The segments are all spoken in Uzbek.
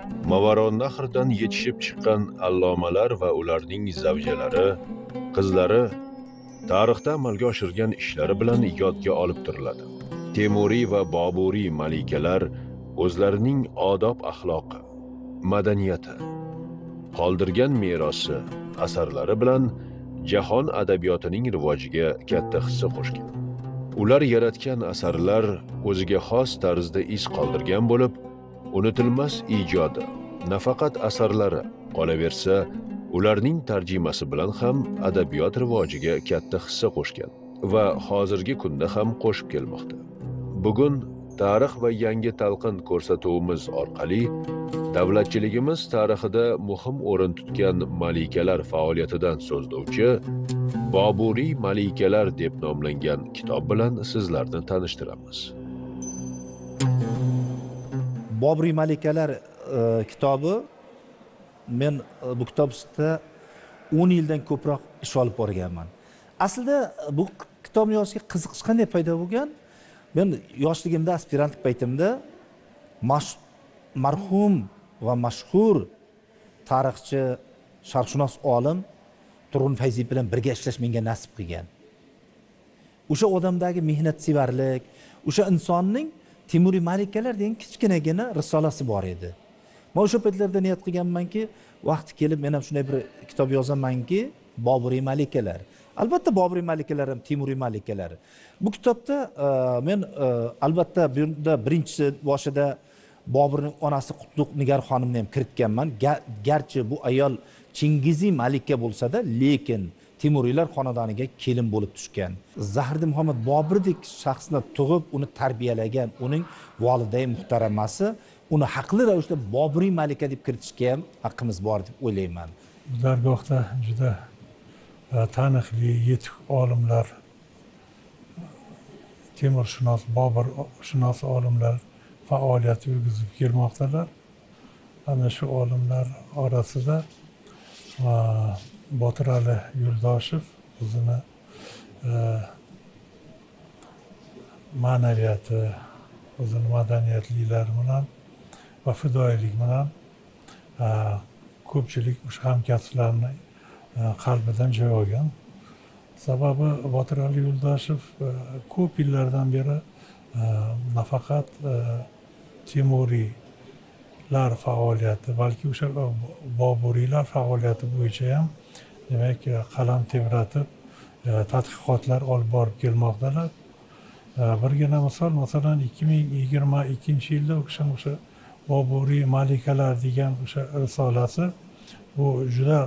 Mavaronnahrdan yetishib chiqqan allomalar va ularning zavjalari, qizlari tarixda amalga oshirgan ishlari bilan yodga olib turiladi. Temuriy va Boburiy malikalar o'zlarining odob axloqi, madaniyati, qoldirgan merosi, asarlari bilan jahon adabiyotining rivojiga katta hissa qo'shgan. Ular yaratgan asarlar o'ziga xos tarzda iz qoldirgan bo'lib, unutilmas ijodi, nafaqat asarlari, qolaversa, ularning tarjimasi bilan ham adabiyot rivojiga katta hissa qo'shgan va hozirgi kunda ham qo'shib kelmoqda. Bugun tarix va yangi talqin ko'rsatuvimiz orqali davlatchiligimiz tarixida muhim o'rin tutgan malikalar faoliyatidan so'zlovchi Boburiy malikalar deb nomlangan kitob bilan sizlarni tanishtiramiz. Boburiy malikalar kitobi men bu kitob ustida 10 yildan ko'proq ish olib borganman. Aslida bu kitobni yozishga qiziqish qanday paydo bo'lgan? Men yoshligimda, aspirantlik paytimda marhum va mashhur tarixchi, sharqshunos olim Turg'un Fayziyev bilan birga ishlash menga nasib qilgan. O'sha odamdagi mehnatsevarlik, o'sha insonning Temuriy malikalar degan kichkinagina risolasi bor edi. Men o'sha paytlarda niyat qilganmanki, vaqti kelib men ham shunday bir kitob yozamanki, Boburiy malikalar. Albatta Boburiy malikalar ham Temuriy malikalar. Bu kitobda men albatta bu yerda birinchi boshida Boburning onasi Qutlug' Nigar xonimni ham kiritganman. Garchi bu ayol Chingiziy malika bo'lsa-da, lekin Temuriylar xonadoniga kelin bo'lib tushgan. Zahiriddin Muhammad Bobirdek shaxsni tug'ib, uni tarbiyalagan, uning voliday muhtaramasi uni haqli ravishda Boburiy malika deb kiritishga ham haqqimiz bor deb o'ylayman. Bu dargohda juda taniqli yetuk olimlar, temurshunos, boburshunos olimlar faoliyat yurgizib kelmoqdalar. Ana shu olimlar orasida Botir Ali Yo'ldoshev o'zini ma'naviyati, o'zini madaniyatliklari bilan va fidoyilik bilan ko'pchilik o'sha hamkasblarni qalbidan joy olgan. Sababi Botir Ali Yo'ldoshev ko'p yillardan beri nafaqat Temuriylar faoliyati, balki o'sha Boburiylar faoliyati bo'yicha ham demak qalam tebratib tadqiqotlar olib borib kelmoqdalar. Birgina misol, masalan 2022-yilda o'sha Boburiy malikalar degan o'sha risolasi bu juda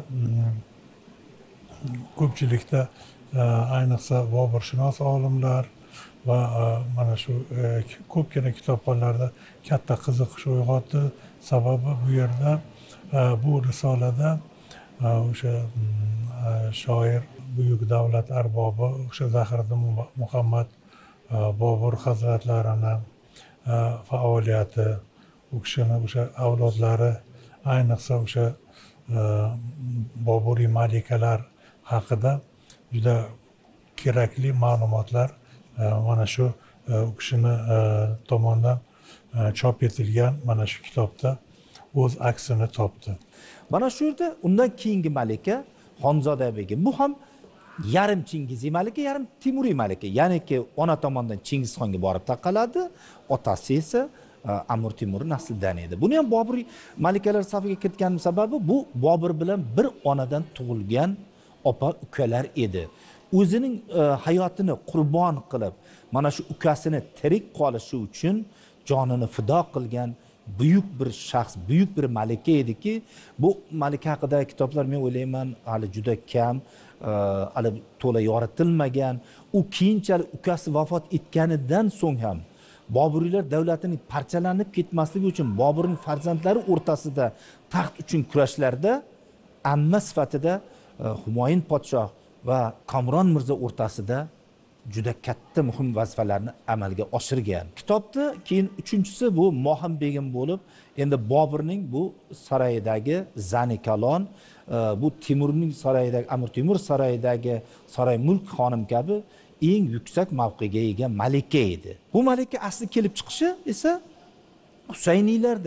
ko'pchilikda ayniqsa boburshunos olimlar va mana shu ko'pgina kitobxonlarda katta qiziqish uyg'otdi. Sababi bu yerda bu risolada o'sha shoir, buyuk davlat arbobi o'sha Zahiriddin Muhammad Bobur hazratlarini faoliyati, u kishini o'sha avlodlari, ayniqsa o'sha Boburiy malikalar haqida juda kerakli ma'lumotlar mana shu u kishini tomonidan chop etilgan mana shu kitobda o'z aksini topdi. Mana shu yerda undan keyingi malika Xonzoda begim. Bu ham yarim Chingiziy malika, yarim Temuriy malika. Ya'niki ona tomonidan Chingizxonga borib taqaladi, otasi esa Amir Temur naslidan edi. Buni ham Boburiy malikalar safiga kiritganim sababi bu Bobur bilan bir onadan tug'ilgan opa ukalar edi. O'zining hayotini qurbon qilib, mana shu ukasini tirik qolishi uchun jonini fido qilgan buyuk bir shaxs, buyuk bir malika ediki, bu malika haqidagi kitoblar men o'ylayman hali juda kam, hali to'la yoritilmagan. U keyinchalik ukasi vafot etganidan so'ng ham Boburiylar davlatining parchalanib ketmasligi uchun Boburning farzandlari o'rtasida taxt uchun kurashlarda amma sifatida Humoyun podshoh va Kamron mirzo o'rtasida juda katta muhim vazifalarni amalga oshirgan. Kitobda keyin uchinchisi bu Mohim begim bo'lib, endi Boburning bu saroyidagi Zani Kalon, bu Temurning saroyidagi Amir Temur saroyidagi Saroy mulk xonim kabi eng yuksak mavqega ega malika edi. Bu malika asli kelib chiqishi esa Husayniylardan,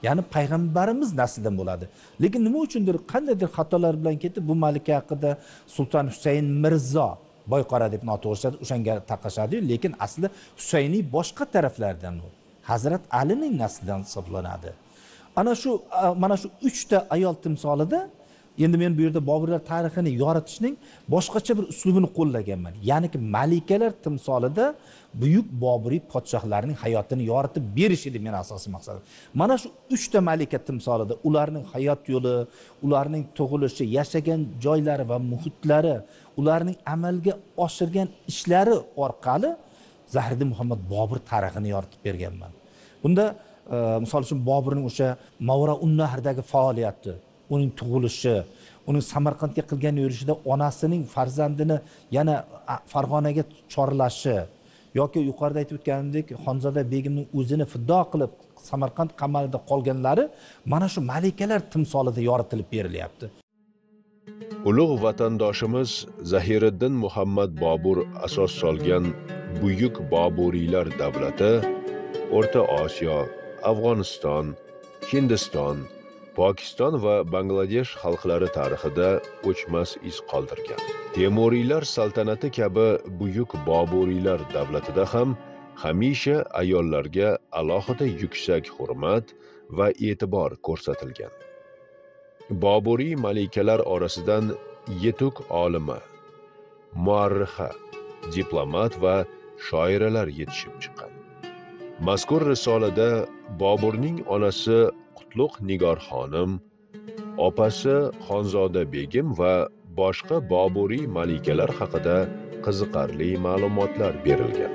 Ya'ni payg'ambarimiz naslidan bo'ladi. Lekin nima uchundir qandaydir xatolar bilan ketib bu malika haqida Sulton Husayn Mirzo Boyqora deb noto'g'ri o'shanga taqashadi, lekin aslida Husayniy boshqa taraflardan u. Hazrat Alining naslidan hisoblanadi. Mana shu 3 ta ayol timsolida endi men bu yerda Boburlar tarixini yoritishning boshqacha bir uslubini qo'llaganman. Ya'niki malikalar timsolida buyuk Boburiy podshohlarning hayotini yoritib berish edi men asosiy maqsadim. Mana shu 3 ta malika timsolida ularning hayot yo'li, ularning tug'ilishi, yashagan joylari va muhitlari, ularning amalga oshirgan ishlari orqali Zahiriddin Muhammad Bobur tarixini yoritib berganman. Bunda misol uchun Boburning o'sha Mavra-un-Nahrdagi faoliyati, uning tug'ilishi, uning Samarqandga qilgan yurishida onasining farzandini yana Farg'onaga chorlashi yoki yuqorida aytib o'tganimdek Xonzoda begimning o'zini fido qilib Samarqand qamalida qolganlari mana shu malikalar timsolida yoritilib berilyapti. Ulug' vatandoshimiz Zahiriddin Muhammad Bobur asos solgan buyuk Boburiylar davlati O'rta Osiyo, Afg'oniston, Hindiston, Pokiston va Bangladesh xalqlari tarixida o'chmas iz qoldirgan. Temuriylar saltanati kabi buyuk Boburiylar davlatida ham hamisha ayollarga alohida yuksak hurmat va e'tibor ko'rsatilgan. Boburiy malikalar orasidan yetuk olima, muarrixa, diplomat va shoiralar yetishib chiqqan. Mazkur risolada Boburning onasi Qutlug' Nigor xonim, opasi Xonzoda begim va boshqa Boburiy malikalar haqida qiziqarli ma'lumotlar berilgan.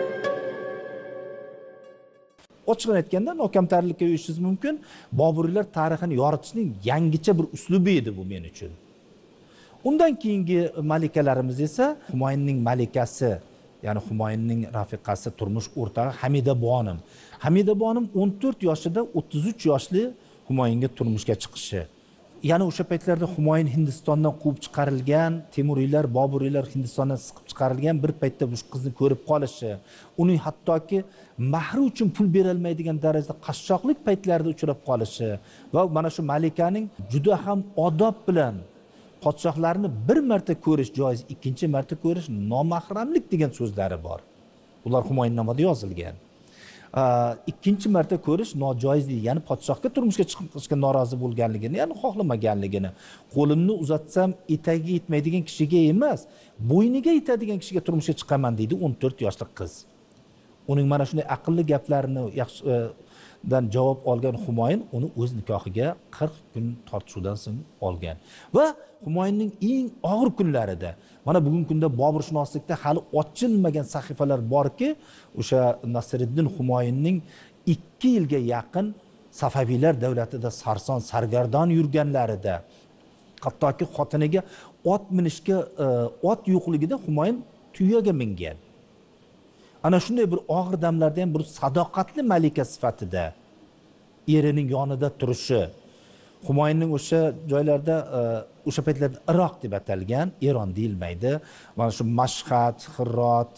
Ochiqcha aytganda nokamtarlikka yo'yishingiz mumkin. Boburiylar tarixini yoritishning yangicha bir uslubi edi bu men uchun. Undan keyingi malikalarimiz esa Humoyinning malikasi, ya'ni Humoyinning rafiqasi, turmush o'rtog'i Hamida Bonim. Hamida Bonim 14 yoshida 33 yoshli Humoyinga turmushga chiqishi. Ya'ni o'sha paytlarda Humoyin Hindistondan quvib chiqarilgan, Temuriylar, Boburiylar Hindistondan siqib chiqarilgan bir paytda bu qizni ko'rib qolishi, uning hattoki mahri uchun pul bera olmaydigan darajada qashshoqlik paytlarida uchrab qolishi va mana shu malikaning juda ham odob bilan podshohlarni bir marta ko'rish joiz, ikkinchi marta ko'rish nomahramlik degan so'zlari bor. Ular Humoyinnomada yozilgan. Ikkinchi marta ko'rish nojoiz deydi. Ya'ni podshohga turmushga chiqishga norozi bo'lganligini, ya'ni xohlamaganligini. Qo'limni uzatsam etagiga yetmaydigan kishiga emas, bo'yniga yetadigan kishiga turmushga chiqaman deydi 14 yoshli qiz. Uning mana shunday aqlli gaplarini dan javob olgan Humoyin uni o'z nikohiga 40 kun tortishuvdan so'ng olgan. Va Humoyinning eng og'ir kunlarida, mana bugungi kunda Boburshunoslikda hali ochilmagan sahifalar borki, o'sha Nasriddin Humoyinning 2 yilga yaqin Safaviylar davlatida sarson sargardon yurganlarida, hattoki xotiniga ot minishga ot yo'qligida Humoyin tuyaga mingan. Ana shunday bir og'ir damlarda ham bir sadoqatli malika sifatida erining yonida turishi, Humoyinning o'sha joylarda, o'sha paytlarda Iroq deb atalgan, Eron deyilmaydi. Mana shu Mashhad, Hirot,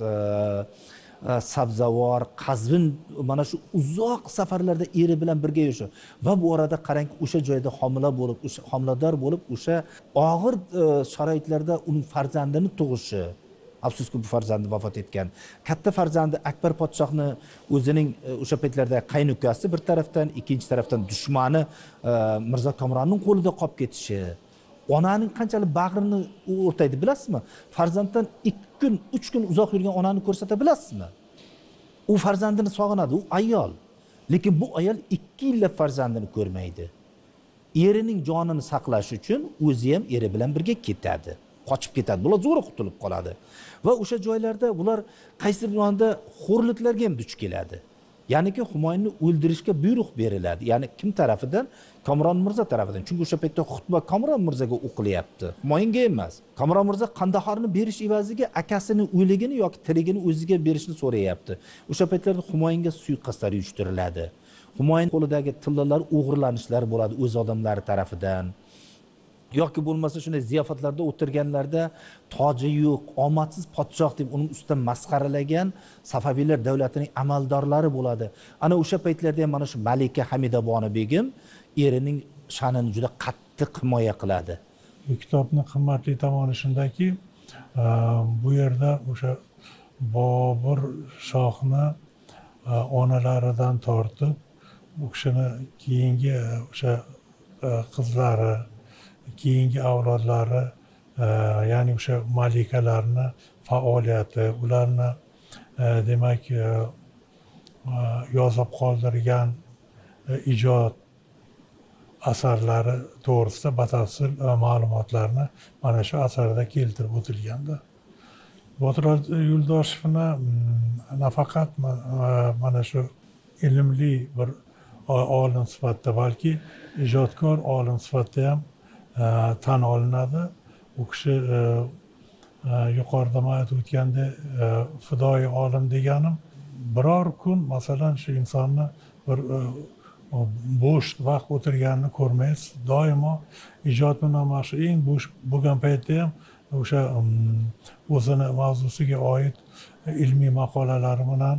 Sabzavor, Qazvin, mana shu uzoq safarlarda eri bilan birga yurishi va bu orada qarangki, o'sha joyda homilador bo'lib, o'sha og'ir sharoitlarda uning farzandini tug'ishi. Afsuski bu farzandi vafot etgan. Katta farzandi Akbar podshohni o'zining o'sha paytlarda qaynukasi bir tarafdan, ikkinchi tarafdan dushmani Mirzo Kamronning qo'lida qolib ketishi. Onaning qanchalik bag'rini o'rtaydi bilasizmi? Farzanddan 2 kun, 3 kun uzoq yurgan onani ko'rsata bilasizmi? U farzandini sog'inadi, u ayol. Lekin bu ayol 2 yillab farzandini ko'rmaydi. Erining jonini saqlash uchun o'zi ham eri bilan birga ketadi. Qochib ketadi. Bular zo'ra qutulib qoladi. Va o'sha joylarda bular qaysi bir onda xo'rliklarga ham duch keladi. Ya'niki Humoyinni o'ldirishga buyruq beriladi. Ya'ni kim tarafidan? Kamron Mirzo tarafidan. Chunki o'sha paytda xutba Kamron Mirzoga o'qilyapti. Humoyinga emas. Kamron Mirzo Qandahorni berish evaziga akasini o'ligini yoki tirigini o'ziga berishni so'rayapti. O'sha paytlarda Humoyinga suiqasdlar uyushtiriladi. Humoyin qo'lidagi tillalar o'g'irlanishlari bo'ladi o'z odamlari tarafidan. yoki bo'lmasa shunday ziyofatlarda o'tirganlarda toji yo'q, omadsiz podshoh deb uning ustidan masxaralagan Safaviylar davlatining amaldorlari bo'ladi. Ana o'sha paytlarda ham mana shu Malika Hamidabonu begim erining sha'nini juda qattiq himoya qiladi. Bu kitobni qimmatli tomoni shundaki, bu yerda o'sha Bobur shohni onalaridan tortib, u kishini keyingi o'sha qizlari, keyingi avlodlari, ya'ni o'sha malikalarni faoliyati, ularni demak yozib qoldirgan ijod asarlari to'g'risida batafsil ma'lumotlarni mana shu asarda keltirib o'tilganda. Botir Yo'ldoshevni nafaqat mana shu ilmli bir olim sifatida, balki ijodkor olim sifatida ham tan olinadi. U kishi yuqorida men aytib o'tgandek fidoyi olim deganim, biror kun masalan shu insonni bir bo'sh vaqt o'tirganini ko'rmaysiz. Doimo ijod bilan mana shu eng bo'sh bo'lgan paytda ham o'sha o'zini mavzusiga oid ilmiy maqolalari bilan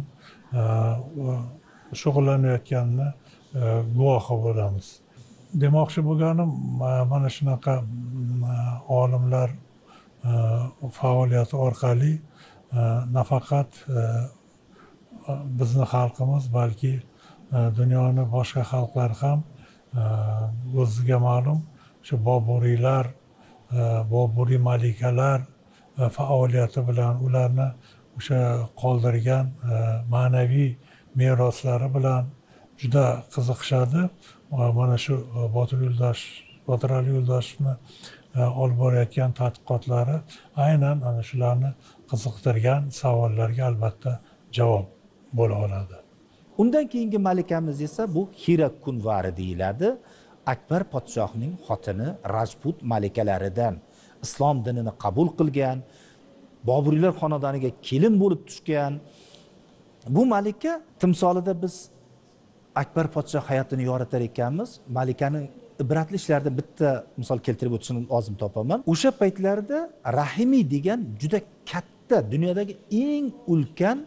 shug'ullanayotganini guvohi bo'lamiz. Demoqchi bo'lganim, mana shunaqa olimlar faoliyati orqali nafaqat bizni xalqimiz, balki dunyoni boshqa xalqlari ham o'ziga ma'lum shu Boburiylar, Boburiy malikalar faoliyati bilan ularni o'sha qoldirgan ma'naviy meroslari bilan juda qiziqishadi. Mana shu Botir Ali Yo'ldoshevni olib borayotgan tadqiqotlari aynan ana shularni qiziqtirgan savollarga albatta javob bo'la oladi. Undan keyingi malikamiz esa bu Hira Kunvari deyiladi. Akbar podshohning xotini Rajput malikalaridan islom dinini qabul qilgan, Boburiylar xonadoniga kelin bo'lib tushgan. Bu malika timsolida biz Akbar podshoh hayotini yoritar ekanmiz. Malikaning ibratli ishlarida bitta misol keltirib o'tishni lozim topaman. O'sha paytlarda Rahimiy degan juda katta, dunyodagi eng ulkan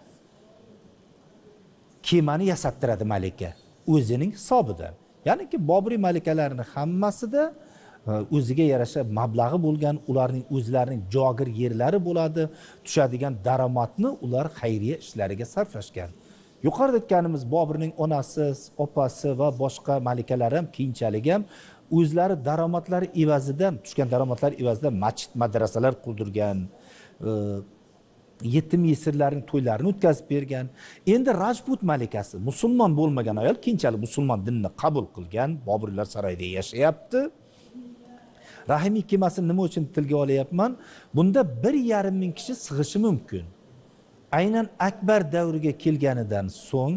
kemani yasattiradi malika o'zining hisobidan. Ya'niki Boburiy malikalarning hammasida o'ziga yarasha mablag'i bo'lgan, ularning o'zlarining jogir yerlari bo'ladi, tushadigan daromadni ular xayriya ishlariga sarflashgan. Yuqorida aytganimiz Boburning onasi, opasi va boshqa malikalar ham keyinchalik ham o'zlari daromadlari evazidan, tushgan daromadlar evazidan masjid, madrasalar qurdirgan, yetim yesirlarning to'ylarini o'tkazib bergan. Endi Rajput malikasi musulmon bo'lmagan ayol keyinchalik musulmon dinini qabul qilgan, Boburiylar saroyida yashayapti. Rahimiy kemasini nima uchun tilga olyapman? Bunda 1,5 ming kishi sig'ishi mumkin. Aynan Akbar davriga kelganidan so'ng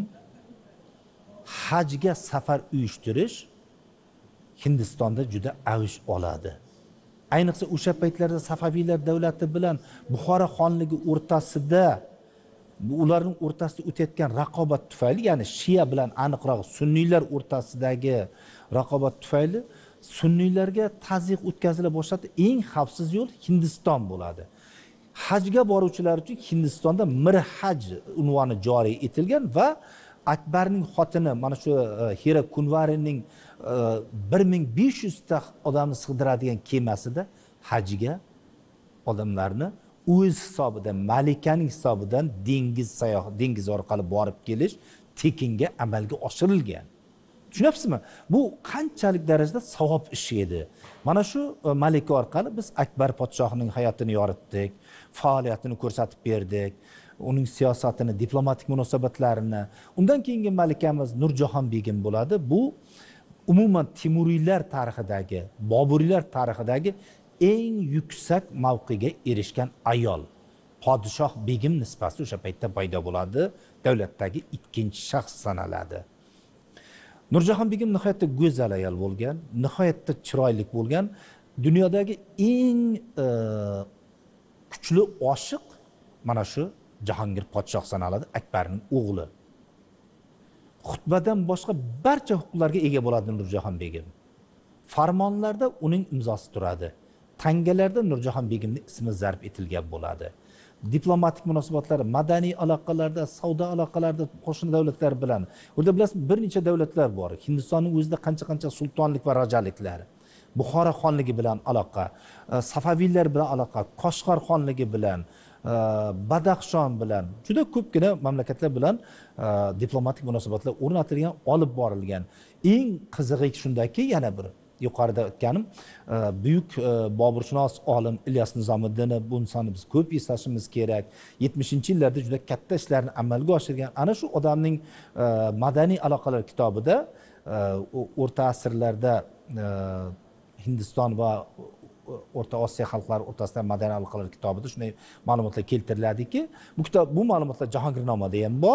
hajga safar uyushtirish Hindistonda juda avj oladi. Ayniqsa o'sha paytlarda Safaviylar davlati bilan Buxoro xonligi o'rtasida, ularning o'rtasida o'tayotgan raqobat tufayli, ya'ni Shia bilan aniqroq sunniylar o'rtasidagi raqobat tufayli sunniylarga tazyiq o'tkazila boshladi. Eng xavfsiz yo'l Hindiston bo'ladi. Hajga boruvchilar uchun Hindistonda Mirhaj unvoni joriy etilgan va Akbarning xotini mana shu Hira Kunvarining 1500 ta odamni sig'diradigan kemasida hajga odamlarni o'z hisobidan, malikaning hisobidan dengiz orqali borib kelish tekinga amalga oshirilgan. Tushunyapsizmi? Bu qanchalik darajada savob ishi edi. Mana shu malika orqali biz Akbar podshohning hayotini yoritdik, faoliyatini ko'rsatib berdik, uning siyosatini, diplomatik munosabatlarini. Undan keyingi malikamiz Nurjahon begim bo'ladi. Bu umuman Timuriylar tarixidagi, Boburiylar tarixidagi eng yuksak mavqega erishgan ayol. Podshoh begim nisbati o'sha paytda paydo bo'ladi, davlatdagi ikkinchi shaxs sanaladi. Nurjahon begim nihoyatda go'zal ayol bo'lgan, nihoyatda chiroyli bo'lgan, dunyodagi eng kuchli oshiq mana shu Jahongir podshoh sanaladi, Akbarning o'g'li. Xutbadan boshqa barcha huquqlarga ega bo'ladi Nurjahon begim. farmonlarda uning imzosi turadi. Tangalarda Nurjahon Begimning ismi zarb etilgan bo'ladi. Diplomatik munosabatlar, madaniy aloqalarda, savdo aloqalarida qo'shni davlatlar bilan. Burada bilasiz, bir necha davlatlar bor. Hindistonning o'zida qancha sultonlik va rojaliklar. Buxoro xonligi bilan aloqa, Safaviylar bilan aloqa, Qoshqor xonligi bilan, Badaxshon bilan, juda ko'pgina mamlakatlar bilan diplomatik munosabatlar o'rnatilgan, olib borilgan. Eng qizig'i shundaki, yana bir yuqorida aytganim, buyuk boburshunos olim Ilyos Nizomiddinni bu insonni biz ko'p eslashimiz kerak. 70-yillarda juda katta ishlarni amalga oshirgan. Ana shu odamning madaniy aloqalar kitobida o'rta asrlarda Hindiston va O'rta Osiyo xalqlari o'rtasida madaniy aloqalar kitobida shunday ma'lumotlar keltiriladiki, bu ma'lumotlar Jahongirnomada ham bor.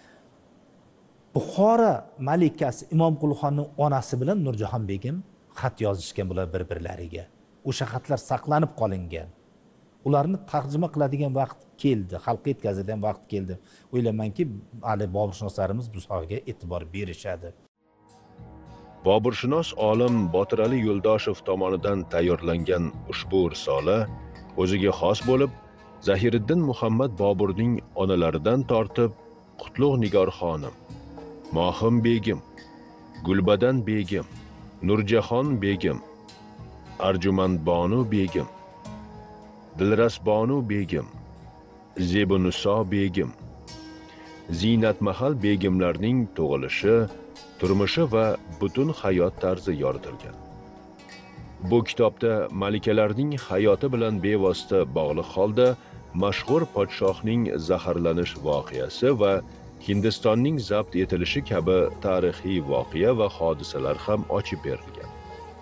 Buxoro malikasi Imomqulxonning onasi bilan Nurjahon Begim xat yozishgan bular bir-birlariga. O'sha xatlar saqlanib qolingan. Ularni tarjima qiladigan vaqt keldi, xalqqa yetkazadigan vaqt keldi. O'ylaymanki, hali boburshunoslarimiz bu sohaga e'tibor berishadi. Boburshunos olim Botir Ali Yo'ldoshev tomonidan tayyorlangan ushbu risola o'ziga xos bo'lib, Zahiriddin Muhammad Boburning onalaridan tortib Qutlug' Nigor xonim, Mohim Begim, Gulbadan Begim, Nurjahon Begim, Arjumandbonu Begim, Dilrasbonu Begim, Zebunuso Begim, Zinatmahal begimlarning tug'ilishi, turmushi va butun hayot tarzi yoritilgan. Bu kitobda malikalarning hayoti bilan bevosita bog'liq holda mashhur podshohning zaharlanish voqeasi va Hindistonning zabt etilishi kabi tarixiy voqea va hodisalar ham ochib berilgan.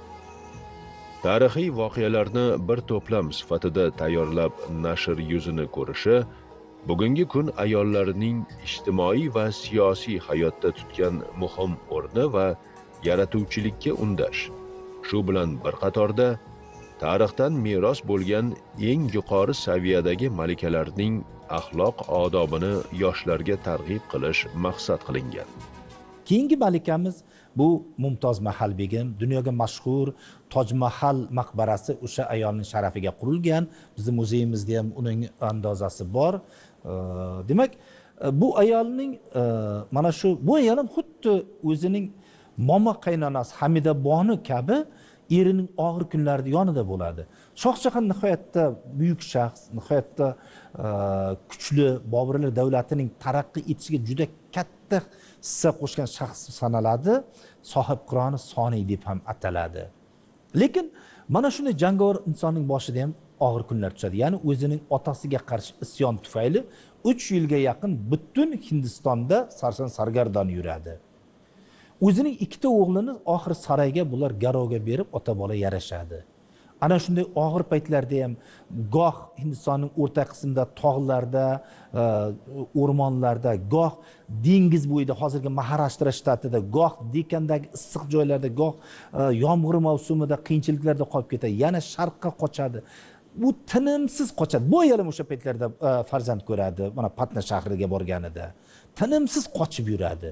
Tarixiy voqealarni bir to'plam sifatida tayyorlab nashr yuzini ko'rishi bugungi kun ayollarining ijtimoiy va siyosiy hayotda tutgan muhim o'rni va yaratuvchilikka undash. Shu bilan bir qatorda tarixdan meros bo'lgan eng yuqori saviyadagi malikalarning axloq odobini yoshlarga targ'ib qilish maqsad qilingan. Keyingi malikamiz bu Mumtoz Mahal Begim, dunyoga mashhur Toj Mahal maqbarasi o'sha ayolning sharafiga qurilgan. Bizning muzeyimizda ham uning andozasi bor. Demak, bu ayolning mana shu bu ayol ham xuddi o'zining momo qaynonasi Hamida Bonu kabi erining og'ir kunlarida yonida bo'ladi. Shohjahon nihoyatda buyuk shaxs, nihoyatda kuchli Boburlar davlatining taraqqiy etishiga juda katta hissa qo'shgan shaxs sanaladi. Sohib Qur'oni Soniy deb ham ataladi. Lekin mana shunday jangovar insonning boshida ham og'ir kunlar tushadi. Ya'ni o'zining otasiga qarshi isyon tufayli 3 yilga yaqin butun Hindistonda sarson sargardon yuradi. O'zining ikkita o'g'lini oxir saroyga bular garovga berib ota-bola yarashadi. Ana shunday og'ir paytlarda ham goh Hindistonning o'rta qismida tog'larda, o'rmonlarda, goh dengiz bo'yida, hozirgi Maharashtra shtatida, goh Dekandagi issiq joylarda, goh yomg'ir mavsumida qiyinchiliklarda qolib ketadi. Yana sharqqa qochadi. Bu tinimsiz qochadi. Bu ayol ham o'sha paytlarda farzand ko'radi. Mana Patna shahriga borganida tinimsiz qochib yuradi.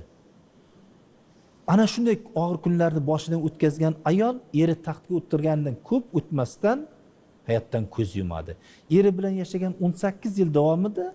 Ana shunday og'ir kunlarni boshidan o'tkazgan ayol eri taxtga o'tirganidan ko'p o'tmasdan hayotdan ko'z yumadi. Eri bilan yashagan 18 yil davomida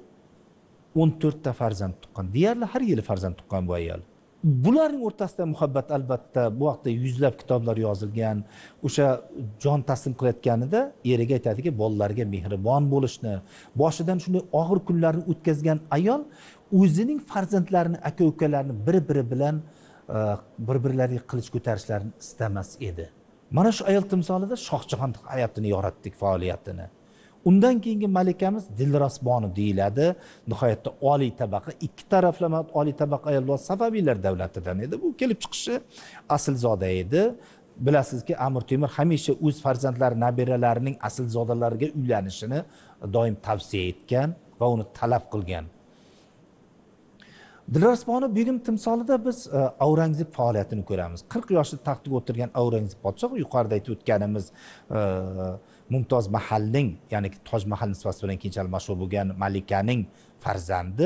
14 ta farzand tuqqan. Deyarli har yili farzand tuqqan bu ayol. Bularning o'rtasida muhabbat albatta bu vaqtda yuzlab kitoblar yozilgan. O'sha jon taslim qilayotganida eriga aytadiki, bolalarga mehribon bo'lishni, boshidan shunday og'ir kunlarni o'tkazgan ayol o'zining farzandlarini, aka-ukalarini bir-biri bilan bir-birlariga qilich ko'tarishlarini istamas edi. Mana shu ayol timsolida Shohjahon hayotini yoratdik, faoliyatini. Undan keyingi malikamiz Dilrasbonu deyiladi. Nihoyatda oliy tabaqa, ikki taraflama oliy tabaqa ayollar Safaviylar davlatidan edi. Bu kelib chiqishi aslzoda edi. Bilasizki, Amir Temur hamisha o'z farzandlari, nabiralarining aslzodalariga uylanishini doim tavsiya etgan va uni talab qilgan. Dilrasbonu Begim timsolida biz Aurangzeb faoliyatini ko'ramiz. 40 yoshda taxtga o'tirgan Aurangzeb podshoh, yuqorida aytib o'tganimiz Mumtoz Mahalning, ya'ni Toj Mahal nisbati bilan keyinchalik mashhur bo'lgan malikaning farzandi.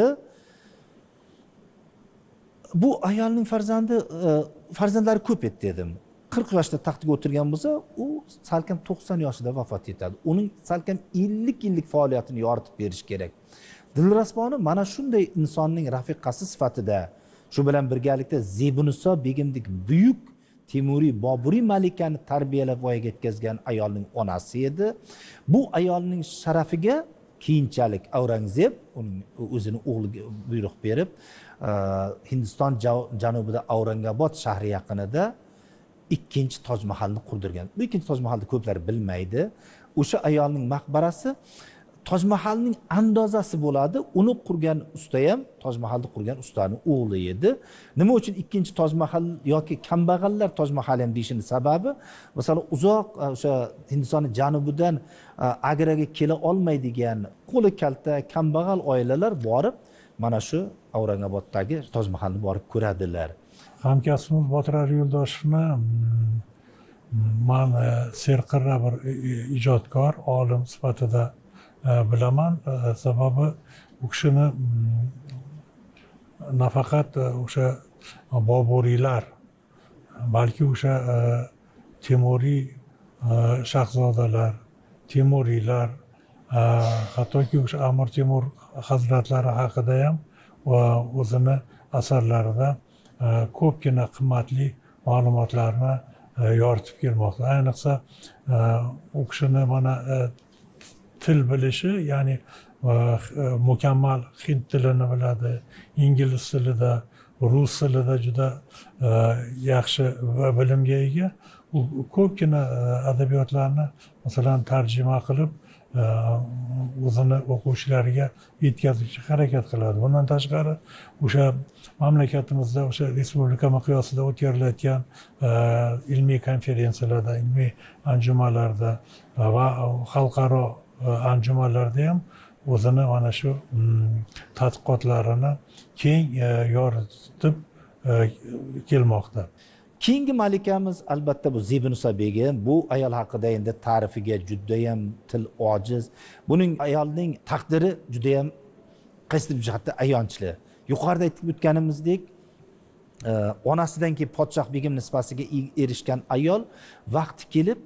Bu ayolning farzandlari ko'p edi dedim. 40 yoshda taxtga o'tirgan bo'lsa, u salkam 90 yoshida vafot etadi. Uning salkam 50 yillik faoliyatini yoritib berish kerak. Dilrasboni mana shunday insonning rafiqasi sifatida, shu bilan birgalikda Zebiniso begimdek buyuk Temuriy Boburiy malikani tarbiyalab voyaga yetkazgan ayolning onasi edi. Bu ayolning sharafiga keyinchalik Aurangzeb uning o'zini o'g'liga buyruq berib, Hindiston janubida Aurangabod shahri yaqinida ikkinchi Toj Mahalni qurdirgan. Bu ikkinchi Toj Mahalni ko'plar bilmaydi. O'sha ayolning maqbarasi Toj Mahalning andozasi bo'ladi. Uni qurgan usta ham Toj Mahalni qurgan ustaning o'g'li edi. Nima uchun ikkinchi Toj Mahal yoki kambag'allar Toj Mahal ham deyishini sababi, masalan, uzoq o'sha Hindiston janubidan Agraga kela olmaydigan qo'li kalta kambag'al oilalar borib, mana shu Aurangabodagi Toj Mahalni borib ko'radilar. Hamkasbimiz Botir Yo'ldoshevni men serqirra bir ijodkor, olim sifatida bilaman. Sababi u kishini nafaqat o'sha Boburiylar, balki o'sha Temuriy shahzodalar, Temuriylar, hattoki o'sha Amir Temur hazratlari haqida ham va o'zini asarlarida ko'pgina qimmatli ma'lumotlarni yoritib kelmoqda. Ayniqsa u kishini mana til bilishi, ya'ni mukammal hind tilini biladi, ingliz tilida, rus tilida juda yaxshi bilimga ega. U ko'pgina adabiyotlarni masalan tarjima qilib o'zini o'quvchilariga yetkazishga harakat qiladi. Bundan tashqari o'sha mamlakatimizda o'sha respublika miqyosida o'tkazilayotgan ilmiy konferensiyalarda, ilmiy anjumanlarda va xalqaro anjumanlarda ham o'zini mana shu tadqiqotlarini keng yoritib kelmoqda. Keyingi malikamiz albatta bu Zebiniso begim. Bu ayol haqida endi ta'rifiga juda ham til ojiz. Buning ayolning taqdiri juda ham qaysi jihatda ayonchli. Yuqorida aytib o'tganimizdek, onasidan keyin podshoh begim nisbasiga erishgan ayol vaqti kelib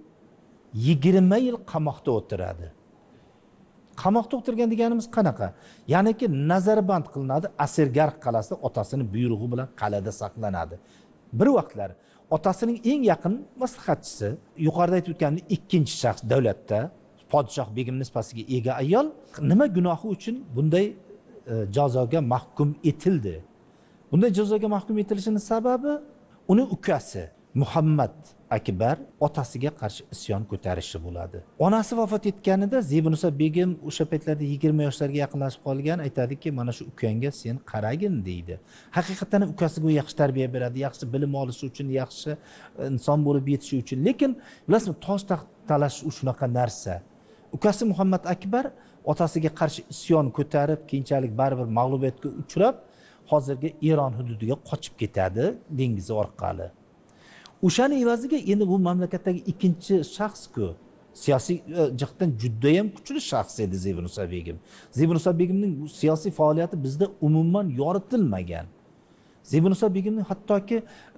20 yil qamoqda o'tiradi. Qamoqda o'tirgan deganimiz qanaqa? Ya'niki nazarband qilinadi, Asirgarh qalasida otasining buyrug'i bilan qalada saqlanadi. Bir vaqtlar otasining eng yaqin maslahatchisi, yuqorida aytib o'tganimdek ikkinchi shaxs davlatda podshoh begim nisbasiga ega ayol nima gunohi uchun bunday jazoga mahkum etildi? Bunday jazoga mahkum etilishining sababi uni ukasi Muhammad Akbar otasiga qarshi isyon ko'tarishi bo'ladi. Onasi vafot etganida Zebiniso begim o'sha paytlarda 20 yoshlarga yaqinlashib qolgan, aytadiki, mana shu ukangga sen qaragin deydi. Haqiqatan ukasiga yaxshi tarbiya beradi, yaxshi bilim olishi uchun, yaxshi inson bo'lib yetishi uchun. Lekin bilasizmi, tosh taxt talash shunaqa narsa. Ukasi Muhammad Akbar otasiga qarshi isyon ko'tarib, keyinchalik baribir mag'lubiyatga uchrab, hozirgi Eron hududiga qochib ketadi dengiz orqali. O'shani evaziga endi bu mamlakatdagi ikkinchi shaxs-ku, siyosiy jihatdan juda ham kuchli shaxs edi Zebiniso begim. Zebiniso begimning siyosiy faoliyati bizda umuman yoritilmagan. Zebiniso begimning hattoki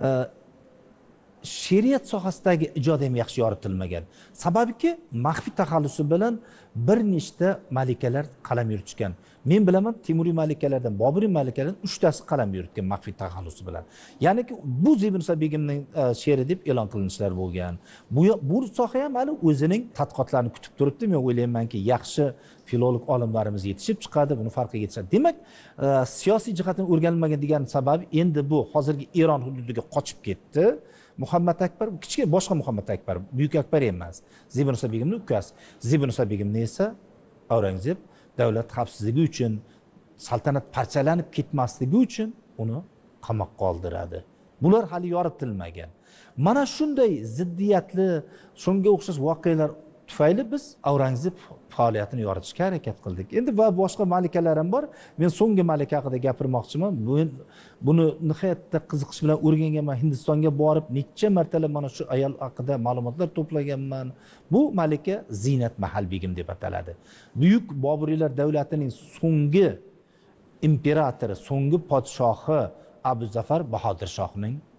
she'riyat sohasidagi ijodi ham yaxshi yoritilmagan. Sababiki maxfiy taxallusi bilan bir nechta malikalar qalam yuritishgan. Men bilaman, Temuriy malikalardan, Boburiy malikalardan 3 tasi qalam yuritgan maxfiy taxallusi bilan. Ya'niki bu Zebiniso begimning she'ri deb e'lon qilinishlar bo'lgan. Bu soha ham hali o'zining tadqiqotlarini kutib turibdi. Men o'ylaymanki, yaxshi filolog olimlarimiz yetishib chiqadi, buni farqiga yetishadi. Demak, siyosiy jihatdan o'rganilmagan degan sababi endi bu hozirgi Eron hududiga qochib ketdi. Muhammad Akbar, kichkina boshqa Muhammad Akbar, buyuk Akbar emas. Zebiniso begimning ukasi. Zebiniso begimni esa Aurangzeb davlat xavfsizligi uchun, saltanat parchalanib ketmasligi uchun uni qamoqqa oldiradi. Bular hali yoritilmagan. Mana shunday ziddiyatli, shunga o'xshash voqealar tufayli biz Aurangzeb faoliyatini yoritishga harakat qildik. Endi va boshqa malikalar ham bor. Men so'nggi malika haqida gapirmoqchiman. Buni nihoyatda qiziqish bilan o'rganganman. Hindistonga borib necha martalab mana shu ayol haqida ma'lumotlar to'plaganman. Bu malika Zinat Mahal begim deb ataladi. Buyuk Boburiylar davlatining so'nggi imperatori, so'nggi podshohi Abu Zafar Bahodir shohning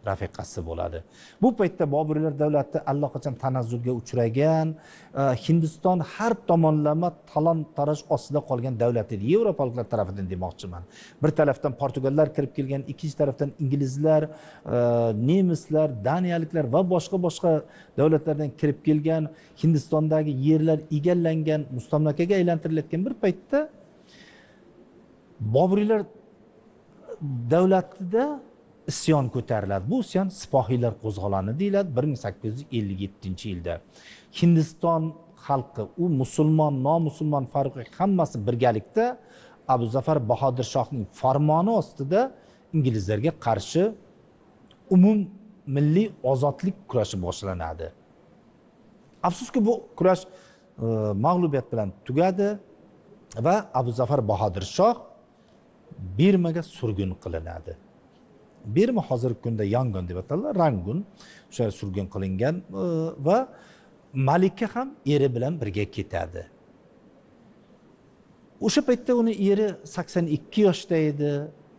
rafiqasi bo'ladi. Bu paytda Boburiylar davlati allaqachon tanazzulga uchragan, Hindiston har tomonlama talon-taroj ostida qolgan davlat edi, Yevropaliklar tarafidan demoqchiman. Bir tarafdan Portugallar kirib kelgan, ikkinchi tarafdan inglizlar, nemislar, daniyaliklar va boshqa davlatlardan kirib kelgan, Hindistondagi yerlar egallangan, mustamlakaga aylantirilayotgan bir paytda Boburiylar davlatida isyon ko'tariladi. Bu isyon Sipohiylar qo'zg'oloni deyiladi 1857-yilda. Hindiston xalqi, u musulmon, nomusulmon farqi hammasi birgalikda Abu Zafar Bahodir Shohning farmoni ostida inglizlarga qarshi umum milliy ozodlik kurashi boshlanadi. Afsuski bu kurash mag'lubiyat bilan tugadi va Abu Zafar Bahodir Shoh Birmaga surgun qilinadi. Birma hozirgi kunda Yangon deb ataladi, Rangun, o'sha surgun qilingan va malika ham eri bilan birga ketadi. O'sha paytda uni eri 82 yoshda edi.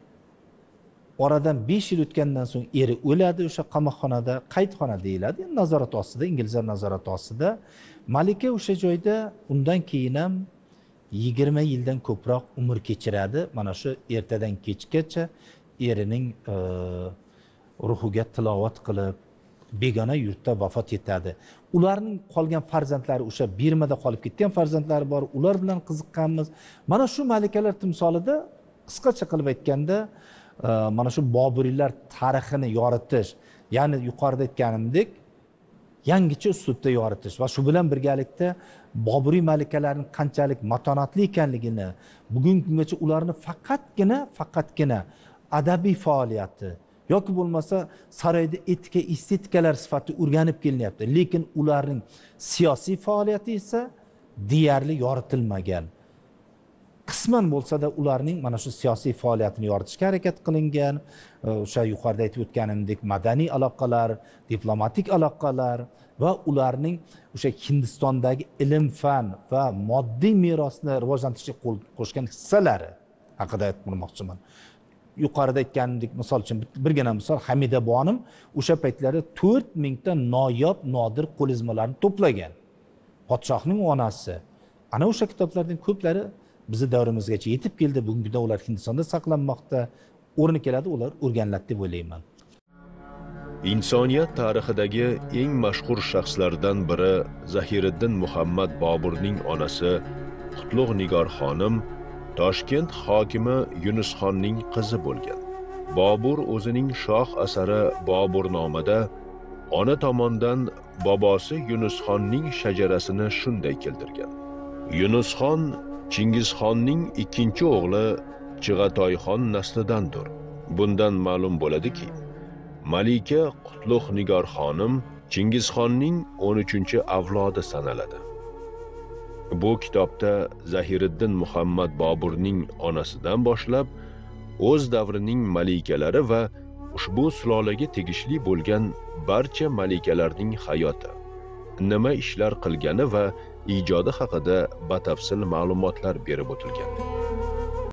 Oradan 5 yil o'tgandan so'ng eri o'ladi o'sha qamoqxonada, qaydxona deyiladi, nazorat ostida, inglizlar nazorati ostida. Malika o'sha joyda undan keyin ham 20 yildan ko'proq umr kechiradi. Mana shu ertadan kechgacha erining ruhiga tilovat qilib, begona yurtda vafot etadi. Ularning qolgan farzandlari, o'sha Birmada qolib ketgan farzandlari bor, ular bilan qiziqqanmiz. Mana shu malikalar timsolida qisqacha qilib aytganda, mana shu Boburiylar tarixini yoritish, ya'ni yuqorida aytganimdek, yangicha uslubda yoritish va shu bilan birgalikda Boburiy malikalarning qanchalik matonatli ekanligini, bugungi kungacha ularni faqatgina adabiy faoliyati yoki bo'lmasa saroyda etika, estetikalar sifatida o'rganib kelinyapti. Lekin ularning siyosiy faoliyati esa deyarli yoritilmagan. Qisman bo'lsa-da ularning mana shu siyosiy faoliyatini yoritishga harakat qilingan. O'sha yuqorida aytib o'tganimdek madaniy aloqalar, diplomatik aloqalar va ularning o'sha Hindistondagi ilm, fan va moddiy merosni rivojlantirishga qo'shgan hissalari haqida aytmoqchiman. Yuqorida aytganimdek, misol uchun birgina misol, Hamida bonim o'sha paytlarda 4000 ta noyob, nodir qo'lizmalarni to'plagan. Podshohning onasi. Ana o'sha kitoblarning ko'plari bizi davrimizgacha yetib keldi. Bugungi kunda ular Hindistonda saqlanmoqda. O'rni keladi, ular o'rganiladi deb o'ylayman. Insoniyat tarixidagi eng mashhur shaxslardan biri Zahiriddin Muhammad Boburning onasi Qutlug' Nigor xonim Toshkent hokimi Yunusxonning qizi bo'lgan. Bobur o'zining shoh asari Boburnomada ona tomondan bobosi Yunusxonning shajarasini shunday keltirgan. Yunusxon Chingizxonning ikkinchi o'g'li Chig'atoyxon naslidandir. Bundan ma'lum bo'ladiki, Malika Qutlug' Nigor xonim Chingizxonning 13-avlodi sanaladi. Bu kitobda Zahiriddin Muhammad Boburning onasidan boshlab o'z davrining malikalari va ushbu sulolaga tegishli bo'lgan barcha malikalarning hayoti, nima ishlar qilgani va ijodi haqida batafsil ma'lumotlar berib o'tilgan.